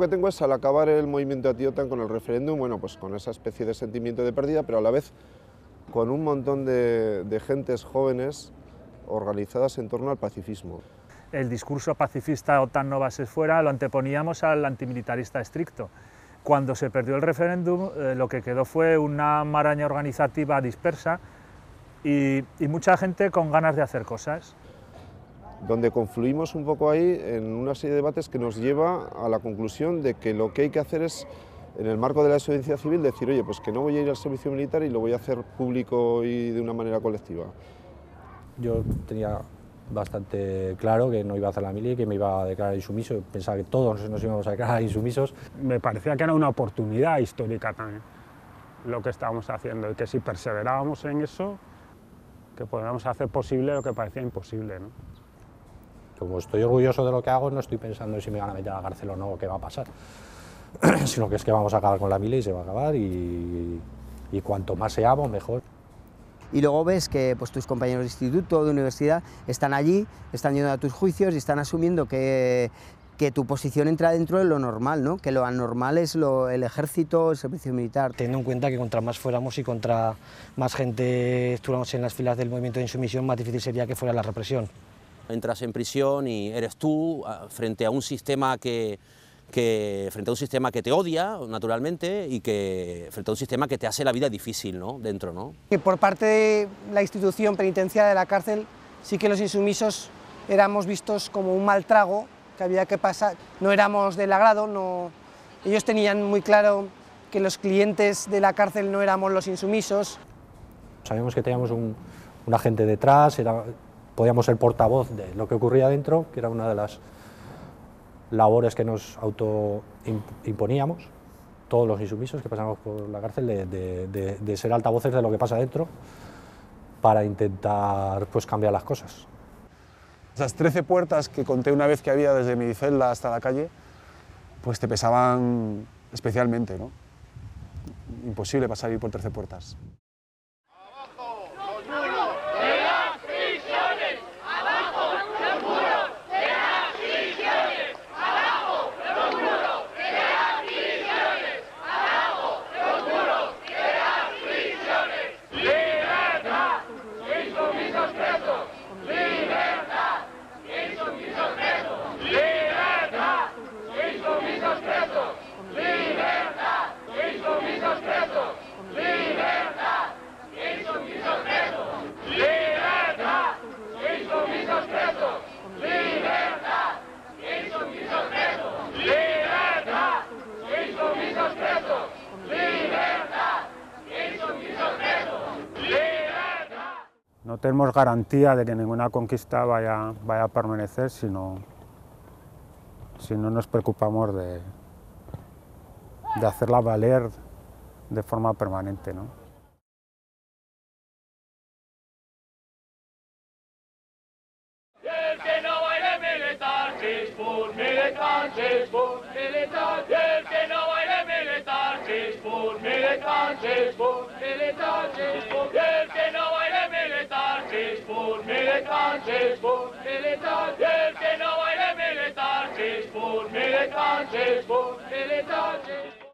tengo es al acabar el movimiento Anti-OTAN con el referéndum, bueno, pues con esa especie de sentimiento de pérdida, pero a la vez con un montón de gentes jóvenes organizadas en torno al pacifismo. El discurso pacifista OTAN no bases fuera lo anteponíamos al antimilitarista estricto. Cuando se perdió el referéndum, lo que quedó fue una maraña organizativa dispersa y mucha gente con ganas de hacer cosas. Donde confluimos un poco ahí en una serie de debates que nos lleva a la conclusión de que lo que hay que hacer es, en el marco de la desobediencia civil, decir, oye, pues que no voy a ir al servicio militar y lo voy a hacer público y de una manera colectiva. Yo tenía bastante claro que no iba a hacer la mili, que me iba a declarar insumiso, pensaba que todos nos íbamos a declarar insumisos. Me parecía que era una oportunidad histórica también lo que estábamos haciendo y que si perseverábamos en eso, que podíamos hacer posible lo que parecía imposible, ¿no? Como estoy orgulloso de lo que hago, no estoy pensando en si me van a meter a la cárcel o no, o qué va a pasar, sino que es que vamos a acabar con la mili y se va a acabar y cuanto más seamos, mejor. Y luego ves que pues, tus compañeros de instituto, de universidad, están allí, están yendo a tus juicios y están asumiendo que tu posición entra dentro de lo normal, ¿no? Que lo anormal es el ejército, el servicio militar. Teniendo en cuenta que contra más fuéramos y contra más gente estuviéramos en las filas del movimiento de insumisión, más difícil sería que fuera la represión. Entras en prisión y eres tú frente a un sistema que te odia, naturalmente, y frente a un sistema que te hace la vida difícil, ¿no? Dentro, ¿no? Que por parte de la institución penitenciaria de la cárcel, sí que los insumisos éramos vistos como un mal trago que había que pasar. No éramos del agrado, no. Ellos tenían muy claro que los clientes de la cárcel no éramos los insumisos. Sabíamos que teníamos un agente detrás, podíamos ser portavoz de lo que ocurría dentro, que era una de las labores que nos autoimponíamos, todos los insumisos que pasamos por la cárcel, de ser altavoces de lo que pasa dentro para intentar pues, cambiar las cosas. Esas 13 puertas que conté una vez que había desde mi celda hasta la calle, pues te pesaban especialmente, ¿no? Imposible pasar y ir por 13 puertas. No tenemos garantía de que ninguna conquista vaya a permanecer si no nos preocupamos de hacerla valer de forma permanente, ¿no? El que no baile militar, chispun, militar, chispun, militar. El que no baile militar, chispun, militar, chispun, militar, chispun. El que no baile militar, chispun, militar, chispun, militar. El que no baile militar, chispun, militar, chispun, militar, chispun.